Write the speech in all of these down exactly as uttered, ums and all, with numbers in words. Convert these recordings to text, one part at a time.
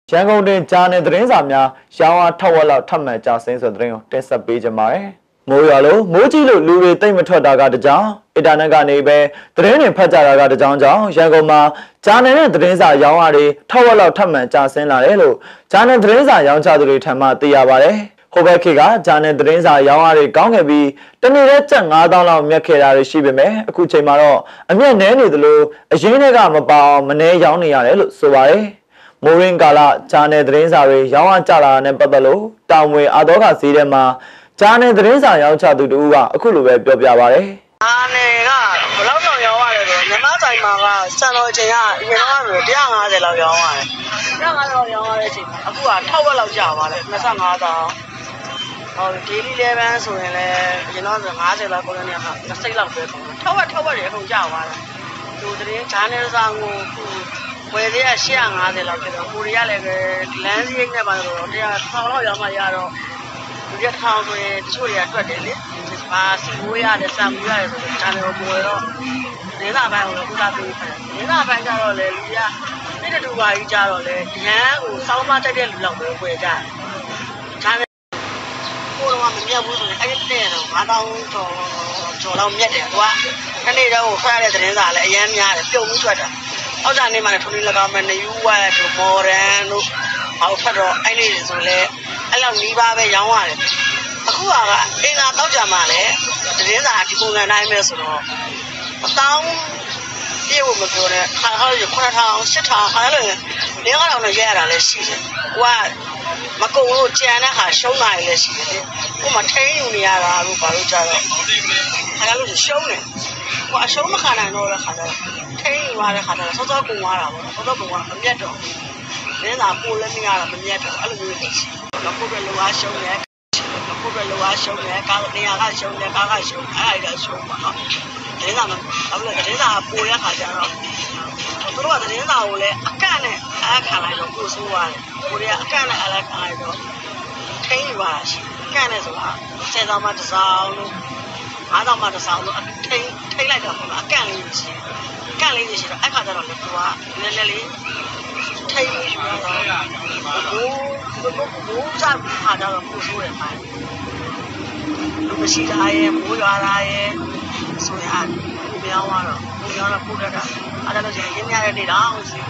ရန်ကုန်တွင်ဂျာနယ်သတင်းစာများရောင်းအားထက်ဝက်လောက်ထပ်မံကျဆင်းဆိုတဲ့သတင်းကိုတင်ဆက်ပေးကြပါမယ်။မိုးရွာလို့မိုးကြီးလို့လူတွေတိတ်မထွက်တာကတကြောင်အင်တာနက်ကနေပဲသတင်းတွေဖတ်ကြတာကတကြောင်ကြောင့်ရန်ကုန်မှာဂျာနယ်နဲ့သတင်းစာရောင်းအားတွေထက်ဝက်လောက်ထပ်မံကျဆင်းလာတယ်လို့ဂျာနယ်သတင်းစာရောင်းချသူတွေထံမှသိရပါတယ်။ဟိုဘက်ခေတ်ကဂျာနယ်သတင်းစာရောင်းအားတွေကောင်းခဲ့ပြီးတနေ့တည်းကျပ်ငါးသောင်းလောက်မြတ်ခဲ့တာတွေရှိပေမဲ့အခုချိန်မှာတော့အမြတ်နည်းနေသလိုအရင်းတွေကမပေါအောင်မနှဲရောင်းနေရတယ်လို့ဆိုပါတယ်။မိုးရင်းကာလဂျာနယ်သတင်းစာတွေရောင်းအားကျလာတဲ့ပတ်သက်လို့တောင်ဝေအာတော်ကဈေးထဲမှာဂျာနယ်သတင်းစာရောင်းချသူတူကအခုလိုပဲပြောပြပါဗျ။ဂျာနယ်ကဘယ်လောက်တော့ရောင်းရတယ်ဆိုတော့မြန်မာတိုင်းမှာကစံတော်ချိန်ကအရင်ကဆိုတစ်ရာငါးဆယ်လောက်ရောင်းရတယ်။တစ်ရာငါးဆယ်လောက်ရောင်းရတဲ့အချိန်မှာအခုကထောက်ဝက်လောက်ကျသွားတယ်နှစ်ဆငါးသောင်း။ဟို daily level ဆိုရင်လည်းအရင်တော့ငါးဆယ်လောက်ကုန်တဲ့နေရာမှာနှစ်စိတ်လောက်ပဲကုန်တယ်။ထောက်ဝက်ထောက်ဝက်တွေအကုန်ကျသွားတယ်။ဒီသတင်းဂျာနယ်စာကိုဝယ်သေးရရှစ်ရာငါးဆယ်လောက်ဖြစ်တော့ကိုရီးယားလည်းပဲလမ်းစရိတ်နဲ့ပါတော့တရားထောင်လောက်ရောက်မှရတော့ဒီကထောင်ဆိုရင်တချို့တွေကတွက်တယ်လေ။အာစီမိုးရတယ်စံမိုးရတယ်ဆိုတော့ဂျာနယ်ကိုပေါ်တော့ဒေသဘိုင်းကိုလည်းဥစားပေးတယ်။ဒေသဘိုင်းကျတော့လေလူကနေ့တူပါကြီးကြတော့လေရန်ကိုစောင်းမတက်တဲ့လူလောက်ပဲဝယ်ကြတယ်။ဂျာနယ်ကိုတော့မမြတ်ဘူးဆိုရင်အဲ့ဒီတဲ့တော့ငါးတောင်းကျော်ကျော်လောက်မြတ်တယ်ကွာ။အဲ့ဒီတော့ဖတ်ရတဲ့သတင်းစာလည်းအရင်များတယ်ပြုံပြီးထွက်တာ။အောက်ကနေမှလည်းထုံးလေး၎င်းမဲ့နယူးဝါတို့မော်ဒန်တို့အောက်ဖက်တော့အဲ့လေးတွေဆိုလဲအဲ့လောက်နီးပါးပဲရောင်းရတယ်အခုကအင်္ဂါတောက်ကြမှာလဲသတင်းစာဒီပုံစံတိုင်းပဲဆိုတော့အတောင်းပြေဖို့မပြောနဲ့ခါခါရခုနထောင်ရှစ်ထောင်အဲ့လိုလေးငါးထောင်နဲ့ရရတာလည်းရှိတယ်ဟိုကမကုံလို့ကြံတဲ့ဟာရှုံးတာလည်းရှိတယ်ဟိုမှာထိန်းယူနေရတာလို့ဘာလို့ကြတော့အဲ့လိုရှုံးတယ်ဟိုအရှုံးမခံနိုင်တော့တဲ့ခါကျတော့ထိန်းယူရတဲ့ခါကျတော့စောစောကုန်သွားတာပေါ့စောစောကုန်သွားမမြတ်တော့လင်းလာပို့လည်းမရတော့မမြတ်တော့အဲ့လိုမျိုးတွေရှိတယ်မဖို့ပဲလိုအားရှုံးတယ်မဖို့ပဲလိုအားရှုံးတယ်ကားနေရာကရှုံးတယ်ကားကရှုံးအဲ့ဒါကရှုံးပါတော့လင်းလာမှာအဲ့လိုလင်းလာပို့ရခါကျတော့သူတို့ကလင်းလာကိုလည်းအကန့်နဲ့အားခံလိုက်တော့ကိုဆိုးသွားတယ်ကိုတွေကအကန့်နဲ့အားခံလိုက်တော့ထိန်းယူရတာရှိအကန့်နဲ့ဆိုတာဆယ်ဆောင်မှတစ်ဆောင်လို့ငါးဆောင်မှတစ်ဆောင်လို့ထိန်းထိန်းလိုက်တော့ပေါ့အကန့်လေးရှိအကန့်လေးရှိတော့အဲ့ခါကျတော့လေသူကနည်းနည်းလေးထိန်းယူရတော့ဘိုးဘိုးစားခါကျတော့ကိုဆိုးတယ်ပိုင်းလူမရှိတာရဲ့မိုးရွာတာရဲ့ဆိုရကိုပြောင်းသွားတော့ကိုပြောင်းတော့ပို့တတ်တာအဲ့ဒါလို့ရှိရင်ရင်းရတဲ့နေတော့စီ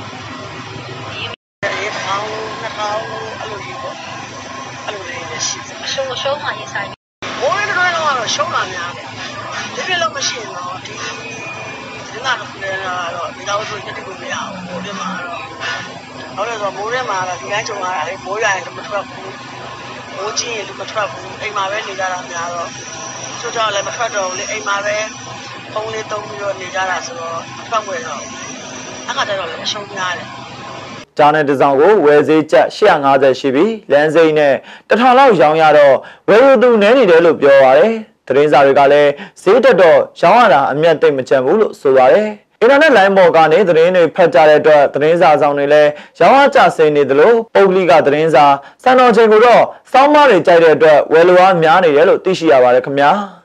ရေထောင်းနှစ်ထောင်းအဲ့လိုကြီးပေါ့အဲ့လိုလေးရှိတယ်ရှုံးရှုံးမှရေးဆိုင်ဘိုးရတဲ့တော့ကတော့ရှုံးလာများတယ်ဒီပြလို့မရှိရင်တော့ဒီဒီနာတော့လည်းတော့ဒီတော့ဆိုတက်ကိုမရဘူးဘိုးတွေမှာတော့ဟုတ်တယ်ဆိုမိုးထဲမှာတော့ဒီတိုင်းကြုံရတာလေမိုးရရင်မထွက်ဘူးမိုးကြီးရင်မထွက်ဘူးအိမ်မှာပဲနေကြတာများတော့ချို့ကြောင့်လည်းမထွက်တော့ဘူးလေအိမ်မှာပဲဖုန်းလေးသုံးပြီးတော့နေကြတာဆိုတော့အထွက်ွယ်တော့အခါကျတော့လည်းအရှုံးများတယ်ဂျာနယ်တစ်စောင်ကိုဝယ်ဈေးကျပ်ရှစ်ရာငါးဆယ်ရှိပြီးလမ်းစိမ်းနဲ့တစ်ထောင်လောက်ရောင်းရတော့ဝယ်ယူသူနည်းနေတယ်လို့ပြောပါတယ်။သတင်းစာတွေကလည်းဈေးတက်တော့ရောင်းရတာအမြတ်သိမ့်မကျန်ဘူးလို့ဆိုပါတယ်။အင်တာနက်လိုင်းပေါ်ကနေသတင်းတွေဖတ်ကြတဲ့အတွက်သတင်းစာဆောင်တွေလည်းရောင်းရကျဆင်းနေတယ်လို့ပုဂ္ဂလိကသတင်းစာစံတော်ချိန်ကိုတော့စောင်းမတွေကြိုက်တဲ့အတွက်ဝယ်လိုအားများနေတယ်လို့သိရှိရပါတယ်ခင်ဗျာ။